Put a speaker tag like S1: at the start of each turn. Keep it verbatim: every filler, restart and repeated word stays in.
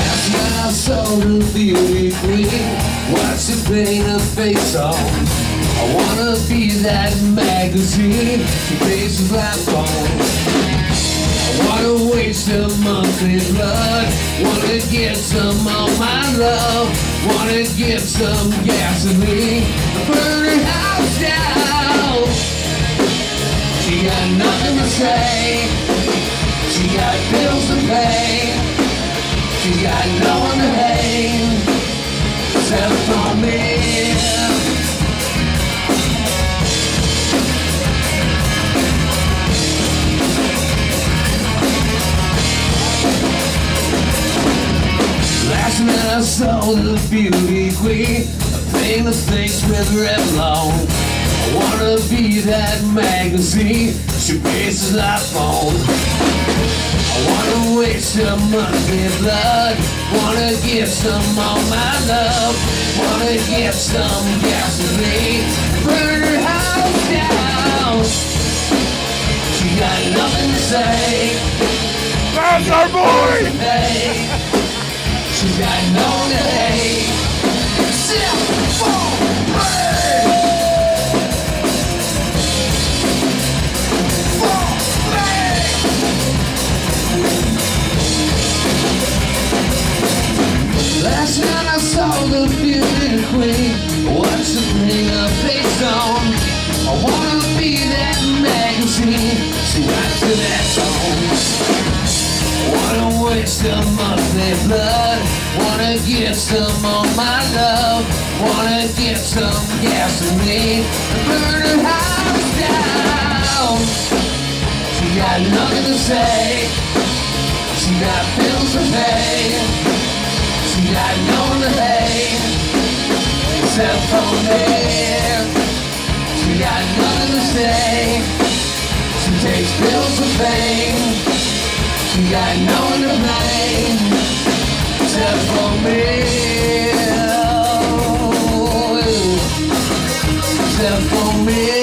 S1: Last night I saw the beauty queen, watched her paint her face on. I wanna be that magazine she bases life on. I wanna waste her monthly blood, wanna get some of my love, wanna get some gasoline, burn her house down. She got nothing to say, she got bills to pay, she got no one to hate, except for me. Last night I saw the beauty queen, a paint her face with Revlon. I wanna be that magazine she bases life on. I wanna waste her monthly blood, wanna give some of my love, wanna get some gasoline, burn her house down. She got nothing to say,
S2: that's our boy!
S1: She got no one to hate, except for me. Last night I saw the beauty queen, watched her paint her face on. I wanna be that magazine she writes to that song. Wanna waste her monthly blood, wanna get some of my love, wanna get some gasoline and burn her house down. She got nothing to say, she got bills to pay, she got no one to hate, except for me. She got nothing to say, she takes pills to pay, she got no one to blame, except for me. Except for me.